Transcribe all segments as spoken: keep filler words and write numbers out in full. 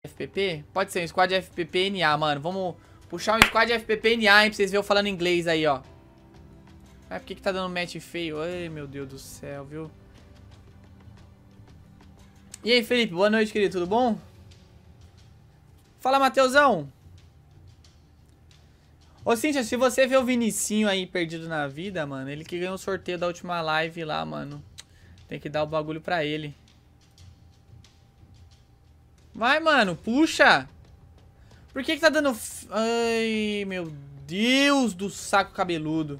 F P P? Pode ser um squad F P P N A, mano. Vamos puxar um squad F P P N A, hein, pra vocês verem eu falando inglês aí, ó. Ah, por que que tá dando match feio? Ai, meu Deus do céu, viu? E aí, Felipe? Boa noite, querido. Tudo bom? Fala, Mateusão. Ô, Cíntia, se você vê o Vinicinho aí perdido na vida, mano, ele que ganhou o sorteio da última live lá, mano. Tem que dar o bagulho pra ele. Vai, mano, puxa. Por que que tá dando... Ai, meu Deus do saco cabeludo.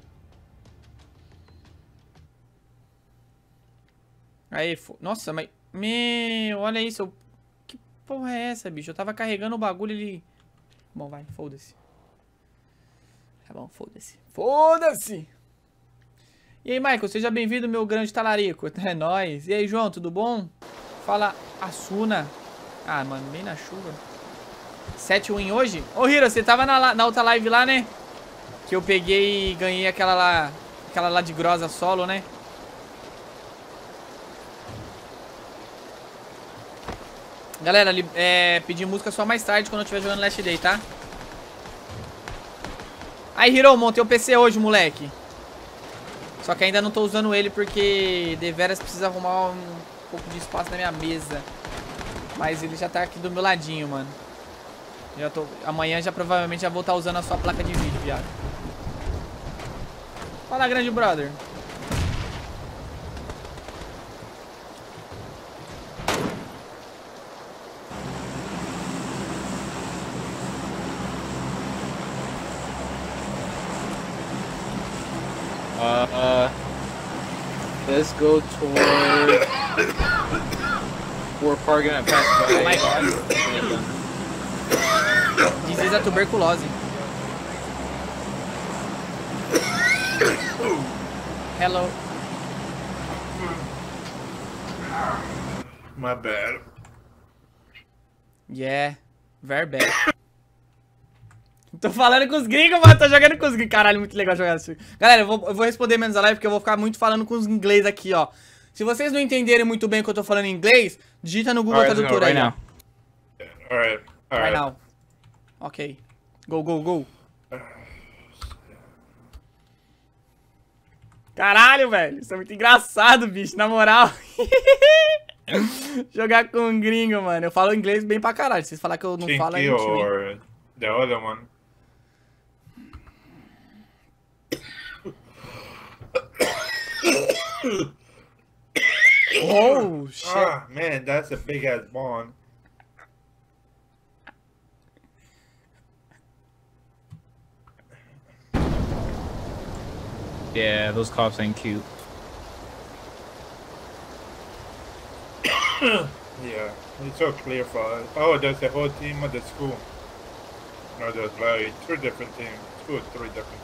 Aí, fo... nossa, mas... Meu, olha isso. Eu... Que porra é essa, bicho? Eu tava carregando o bagulho e ele... Bom, vai, foda-se. Tá bom, foda-se. Foda-se! E aí, Michael, seja bem-vindo, meu grande talarico. É nóis. E aí, João, tudo bom? Fala, Asuna. Ah, mano, bem na chuva. sete win hoje? Ô, Hiro, você tava na, na outra live lá, né? Que eu peguei e ganhei aquela lá... Aquela lá de grosa solo, né? Galera, é, pedir música só mais tarde, quando eu estiver jogando Last Day, tá? Aí, Hiro, montei o P C hoje, moleque. Só que ainda não tô usando ele porque deveras precisa arrumar um pouco de espaço na minha mesa. Mas ele já tá aqui do meu ladinho, mano. Já tô, amanhã já provavelmente já vou estar usando a sua placa de vídeo, viado. Fala, grande brother. Uh, uh, let's go toward. We're probably gonna pass by. My God. Disease a tuberculose. Hello. My bad. Yeah, very bad. Tô falando com os gringos, mano. Tô jogando com os gringos. Caralho, muito legal jogar isso. Galera, eu vou, eu vou responder menos a live porque eu vou ficar muito falando com os inglês aqui, ó. Se vocês não entenderem muito bem o que eu tô falando em inglês, digita no Google Alright, Tradutor right aí. now. Alright, Right alright. now. Ok. Go, go, go. Caralho, velho. Isso é muito engraçado, bicho. Na moral. Jogar com um gringo, mano. Eu falo inglês bem pra caralho. Se vocês falar que eu não falo, é Chinky mentira. or the other one? Oh, shit. Ah, man, that's a big ass bond. Yeah, those cops ain't cute. Yeah, it's so clear for us. Oh, there's the whole team of the school. No, there's like two different teams. Two or three different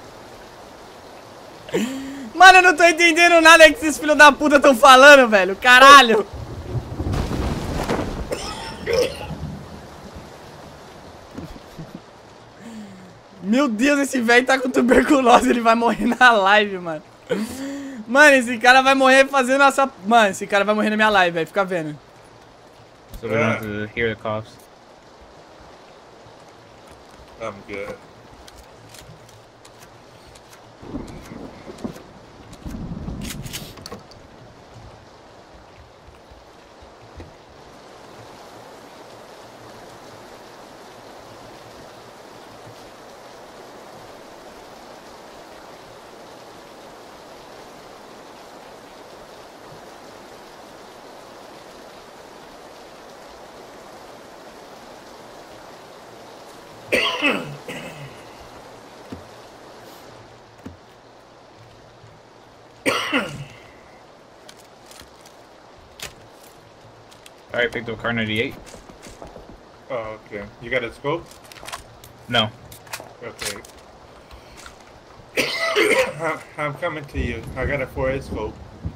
teams. Mano, eu não tô entendendo nada que esses filhos da puta tão falando, velho. Caralho. Meu Deus, esse velho tá com tuberculose. Ele vai morrer na live, mano. Mano, esse cara vai morrer fazendo essa... Mano, esse cara vai morrer na minha live, velho. Fica vendo. So we don't have to hear the cops. I'm good. Alright, picked up car ninety-eight. Oh, okay. You got a scope? No. Okay. I'm, I'm coming to you. I got a four A scope.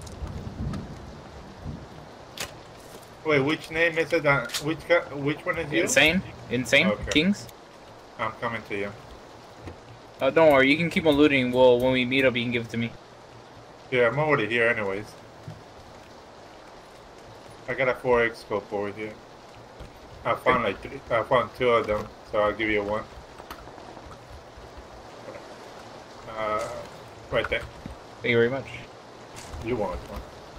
Wait, which name is it? Uh, which ca- which one is you? Insane? Insane? Okay. Kings? I'm coming to you. Uh, don't worry, you can keep on looting. Well, when we meet up, you can give it to me. Yeah, I'm already here anyways. I got a four X scope over here. I found like three, I found two of them, so I'll give you one. Uh, right there. Thank you very much. You want one.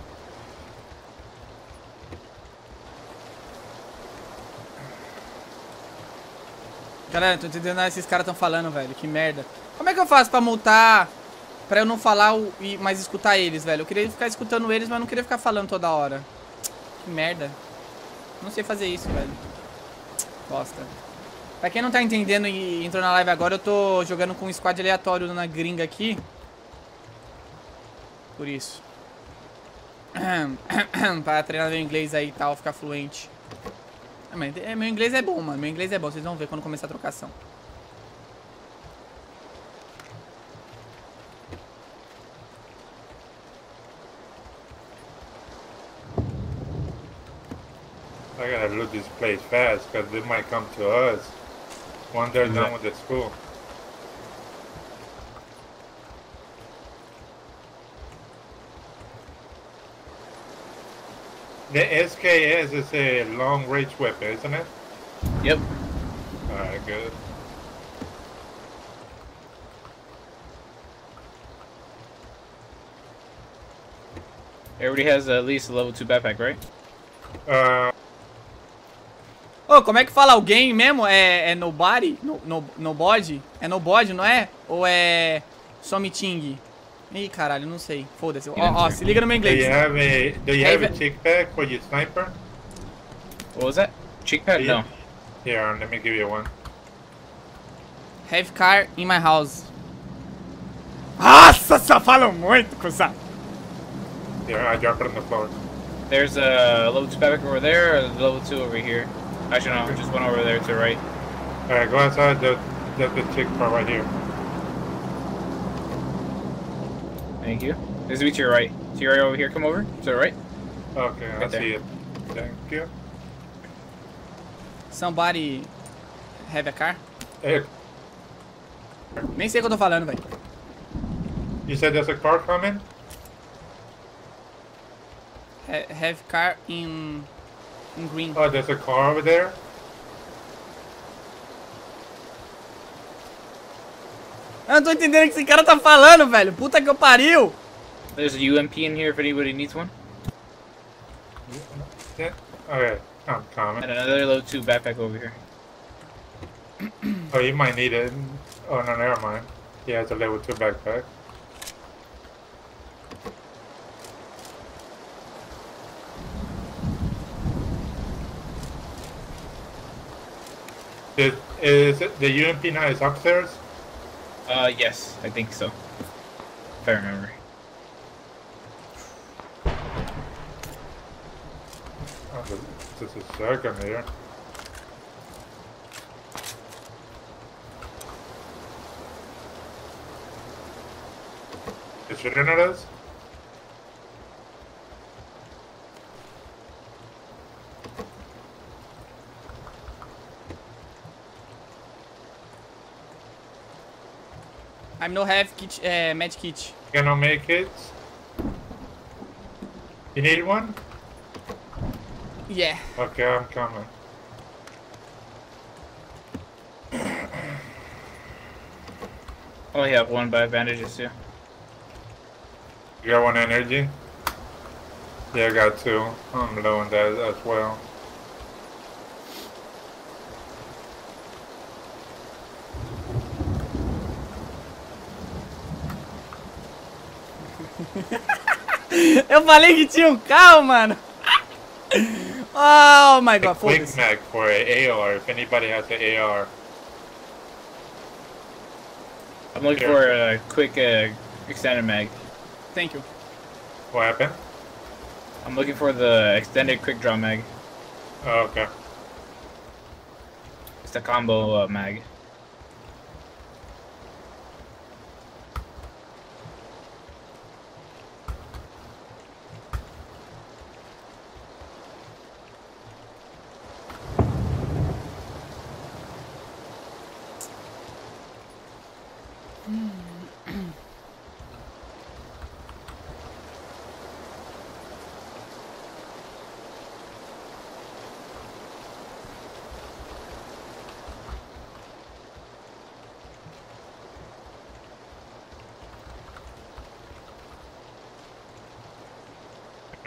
Galera, tô entendendo nada que esses caras tão falando, velho. Que merda. Como é que eu faço pra multar? Pra eu não falar o, e, mas escutar eles, velho. Eu queria ficar escutando eles, mas não queria ficar falando toda hora. Que merda. Não sei fazer isso, velho. Bosta. Pra quem não tá entendendo e entrou na live agora, eu tô jogando com um squad aleatório na gringa aqui. Por isso. Pra treinar meu inglês aí e tal, ficar fluente. Ah, mas meu inglês é bom, mano. Meu inglês é bom. Vocês vão ver quando começar a trocação. I gotta loot this place fast because they might come to us when they're done with the school. The S K S is a long range weapon, isn't it? Yep. Alright, good. Everybody has at least a level two backpack, right? Uh, Ô, como é que fala alguém mesmo? É, é nobody? No, no, nobody? É nobody, não é? Ou é somiting? Ih, caralho, não sei. Foda-se. Ó, ó, se liga no meu do you inglês. have a do you Hey, have a but- chick pack for your sniper? What was that? Cheek pad? Yeah. No. Here, let me give you one. Have car in my house. Nossa, só falam muito, cuzão. Here, I drop it on the floor. There's a level two backpack over there, or level two over here. Actually, no, just one over there to the right. Alright, go outside. There's, there's the chick part right here. Thank you. This will be to your right. To your right over here. Come over. To the right. Okay, I Right there. see it. Thank you. Somebody have a car? Hey, Nem sei o que eu tô falando, velho. you said there's a car coming? Ha- Have car in, in green. Oh, there's a car over there? Eu não tô entendendo o que esse cara tá falando, velho. Puta que eu pariu. There's a U M P in here if anybody needs one. Yeah. Okay, I'm coming. And another level two backpack over here. Oh, you might need it. Oh, no, never mind. Yeah, it's a level two backpack. Is, is it, the U M P now is upstairs? Uh, yes, I think so. If I remember. Oh, there's a shotgun here. You shooting at us? I'm no have kit, uh, med kit. Gonna make it? You need one? Yeah. Okay, I'm coming. I only have one, but I have bandages too. You got one energy? Yeah, I got two. I'm low on that as well. Eu falei que tinha um carro, mano. Oh my god, A quick foda-se. mag for a AR, if anybody has an A R. I'm looking for a quick uh, extended mag. Thank you. What happened? I'm looking for the extended quick draw mag. Oh, okay. It's the combo uh, mag.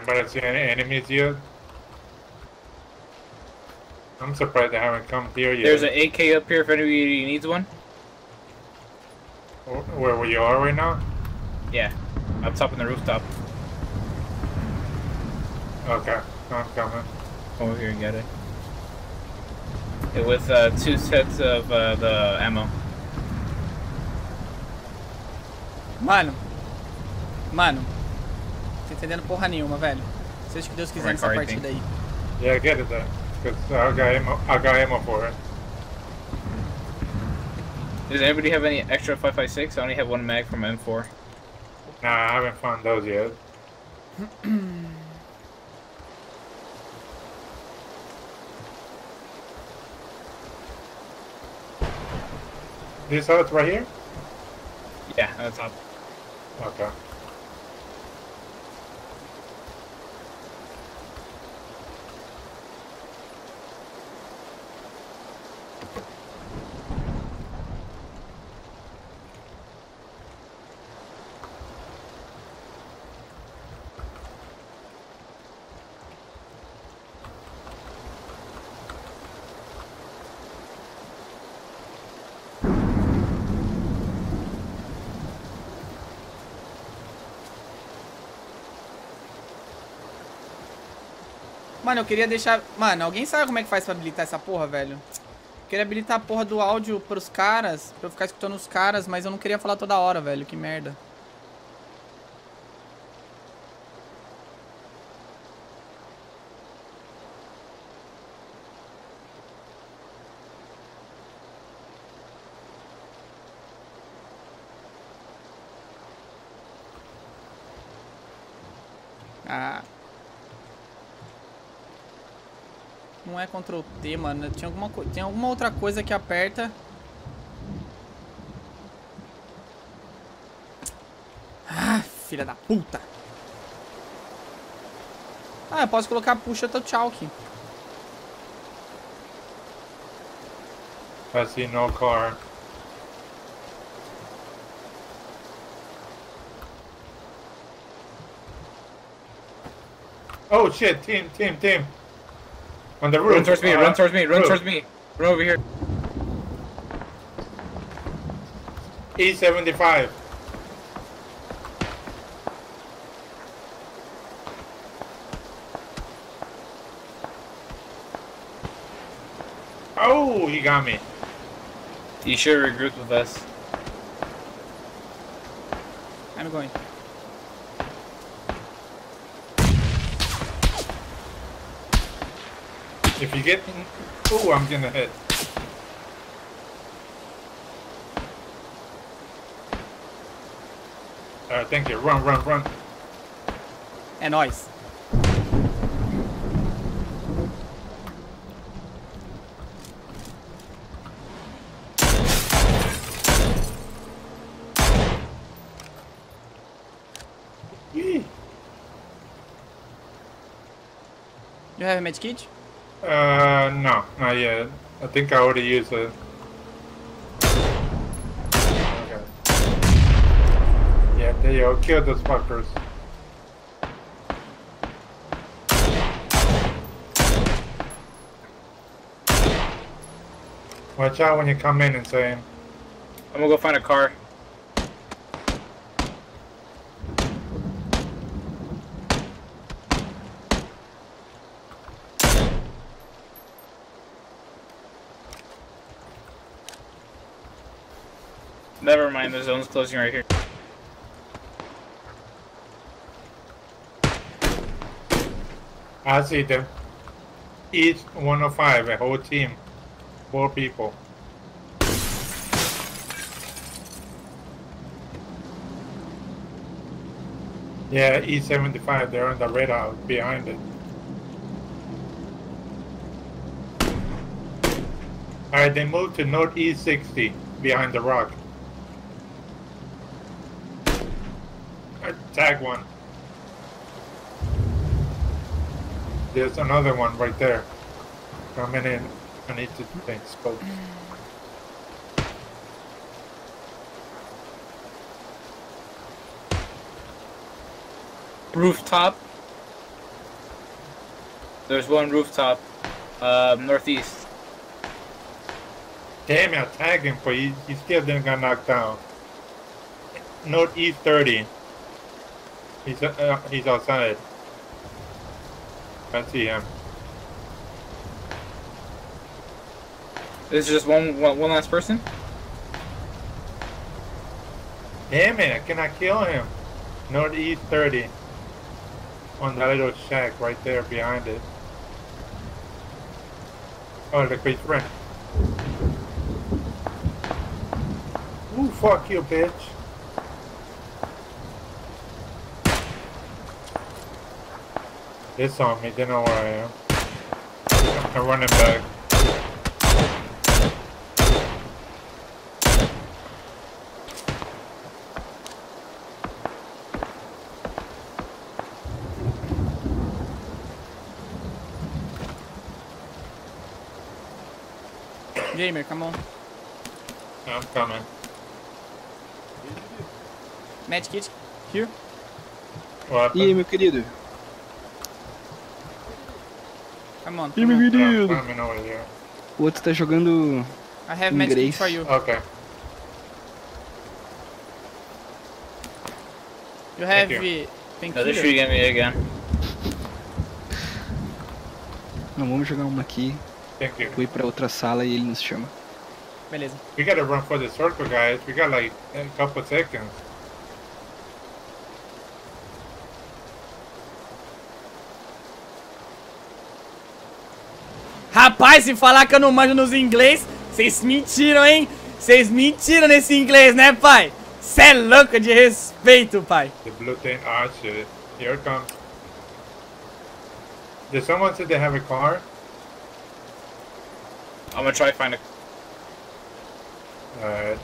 Anybody see any enemies yet? I'm surprised they haven't come here yet. There's an A K up here if anybody needs one. Where we are right now? Yeah, up top on the rooftop. Okay, I'm coming. Come over here and get it. Yeah, with uh, two sets of uh, the ammo. Mano. Mano. Não tô entendendo porra nenhuma, velho. Seja o que Deus quiser nessa partida aí. Yeah, get it then. Because I got ammo, I got ammo for it. Does anybody have any extra five five six? I only have one mag from M four. Nah, I haven't found those yet. This house right here? Yeah, that's up. Okay. Mano, eu queria deixar... Mano, alguém sabe como é que faz pra habilitar essa porra, velho? Eu queria habilitar a porra do áudio pros caras, pra eu ficar escutando os caras, mas eu não queria falar toda hora, velho. Que merda. Ah... Não é Ctrl T, mano. Tinha alguma, tem alguma outra coisa que aperta. Ah, filha da puta. Ah, eu posso colocar puxa teu tchau aqui. I see no car. Oh shit, team, team, team. On the roof. Run towards me, uh, run towards me, run roof. towards me. Run over here. E seventy-five. Oh, he got me. You should regroup with us. I'm going. If you get... Oh, I'm gonna hit. Alright, thank you. Run, run, run. É nóis. Yee. You have a medkit? Uh, no, not yet. I think I already used it. Okay. Yeah, there you go. Kill those fuckers. Watch out when you come in and say, I'm gonna go find a car. Never mind, the zone's closing right here. I see them. Each one oh five, a whole team. Four people. Yeah, E seventy-five, they're on the radar behind it. Alright, they moved to northeast sixty, behind the rock. Tag one. There's another one right there. Coming in. I need to take scopes. Rooftop. There's one rooftop, uh, northeast. Damn it, I tagged him, but he, he still didn't got knocked down. Northeast thirty. He's uh, he's outside. I see him. This is just one, one, one last person? Damn it, I cannot kill him. Northeast thirty. On that little shack right there behind it. Oh, look, he's running. Ooh, fuck you, bitch. They saw me, they know where I am. I'm running back. Gamer, come on. I'm coming. Med kit. Here. What E aí, happened? meu querido? Come on. E aí, meu Come on. I'm querido? coming over here. O outro tá jogando... I have med kit Inglês. for you. Okay. You have Thank uh, No, they're painkiller? shooting at me again. Não, vamos jogar uma aqui. Thank you. Vou ir pra outra sala e ele nos chama. Beleza. We gotta run for the circle, guys. We got like a couple seconds. Rapaz, se falar que eu não manjo nos inglês, vocês mentiram, hein? Vocês mentiram nesse inglês, né, pai? Cê é louco de respeito, pai. The blue thing. Ah, shit. Here it comes. Did someone say they have a car? I'm gonna try to find a... Alright.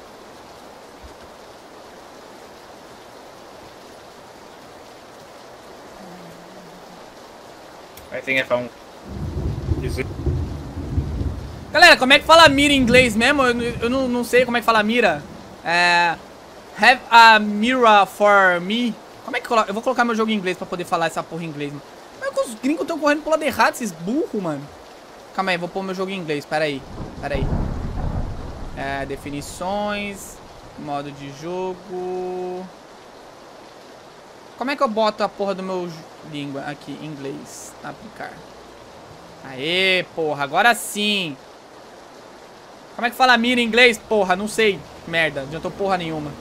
I think I found... You see? Galera, como é que fala mira em inglês mesmo? Eu, eu não, não sei como é que fala mira. É... Have a mirror for me. Como é que coloca? Eu vou colocar meu jogo em inglês pra poder falar essa porra em inglês, mano. Mas os gringos estão correndo pro lado errado, esses burros, mano. Calma aí, vou pôr meu jogo em inglês. Pera aí. Pera aí. É, definições. Modo de jogo. Como é que eu boto a porra do meu língua aqui? Inglês. Aplicar. Aê, porra. Agora sim. Como é que fala mira em inglês? Porra, não sei. Merda, não adiantou porra nenhuma.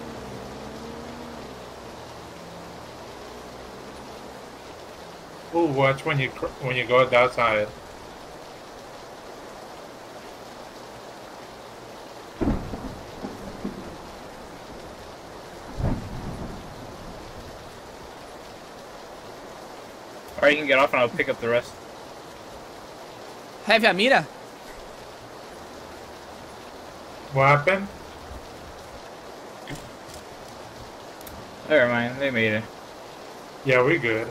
Ooh, watch when you cr- when you go outside. Or you can get off and I'll pick up the rest. Have a mira? What happened? Never mind, they made it. Yeah, we good.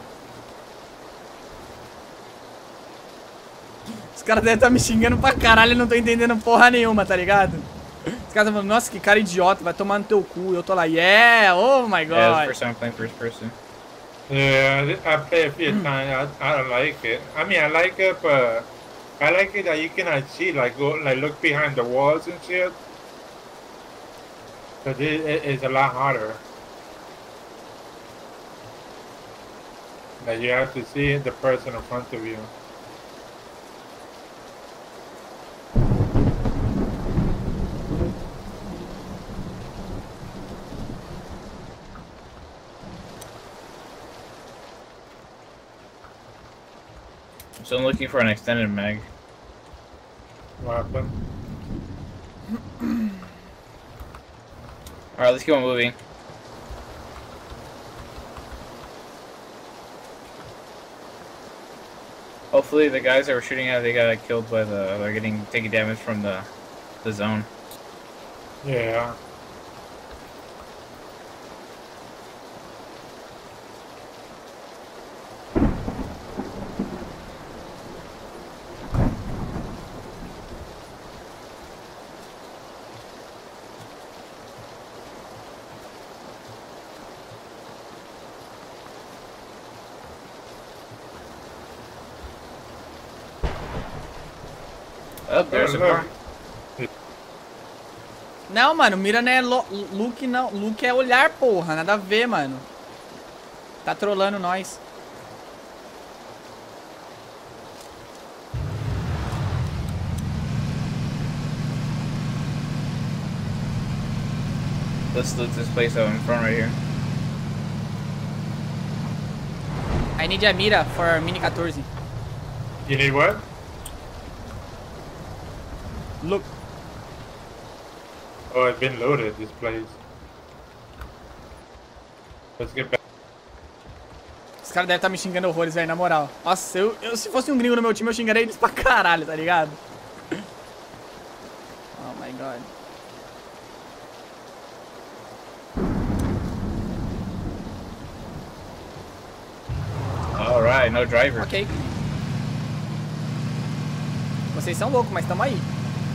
Os caras devem estar me xingando pra caralho e não tô entendendo porra nenhuma, tá ligado? Os caras estão falando, nossa, que cara idiota, vai tomar no teu cu. E eu tô lá, yeah, oh my god. Yeah, it's the first time I'm playing first person. Yeah, I play a few times. I, I don't like it. I mean, I like it, but I like it that you cannot see, like go, like look behind the walls and shit. But it, it, it's a lot harder. Like you have to see the person in front of you. So I'm looking for an extended mag. What happened? Alright, let's keep on moving. Hopefully the guys that were shooting at, they got killed by the, they're getting, taking damage from the, the zone. Yeah. Oh, there's a car. Não, mano, mira não é lo, look, não. Look é olhar, porra. Nada a ver, mano. Tá trolando nós. Let's loot this place out in front right here. I need a mira for Mini fourteen. You need what? Look. Oh, it's been loaded, this place. Let's get back. Os caras devem estar me xingando horrores, velho, na moral. Nossa, eu, eu se fosse um gringo no meu time, eu xingaria eles pra caralho, tá ligado? Oh my god. Alright, no driver. Ok. Vocês são loucos, mas tamo aí.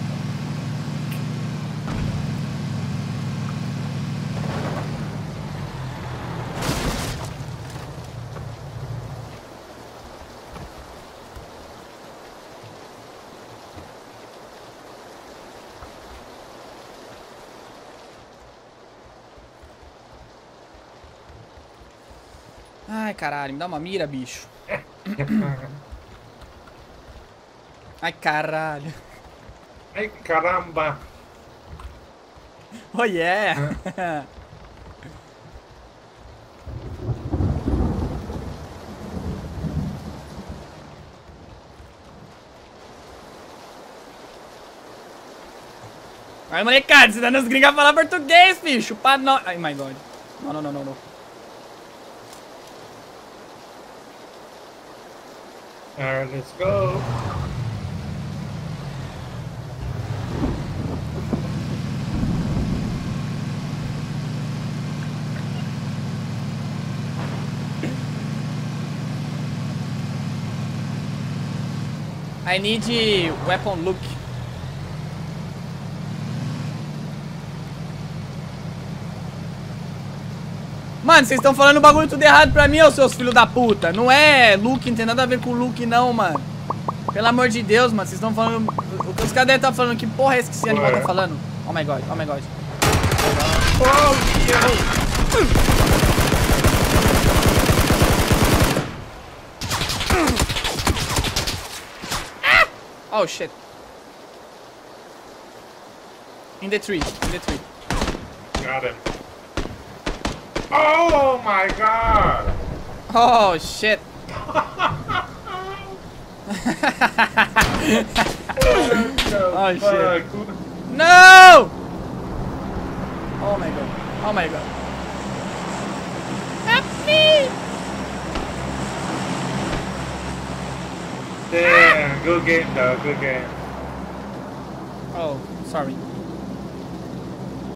Ai, caralho, me dá uma mira, bicho. Ai, caralho. Ai, caramba! Oh, yeah! Ai, molecada, você tá nos gringos a falar português, bicho! Pra nós. Ai, my god. Não, não, não, não, não. Alright, let's go. I need weapon look. Mano, vocês estão falando o bagulho tudo errado pra mim, ô seus filhos da puta. Não é look, não tem nada a ver com look não, mano. Pelo amor de Deus, mano, vocês estão falando... O que os caras devem estar falando, que porra é esse que esse animal tá falando? Oh my god, oh my god. Oh shit. In the tree, in the tree. Got him. Oh my god! Oh shit. Oh shit. No! Oh my god. Oh my god. Help me! Damn, good game though, good game. Oh, sorry.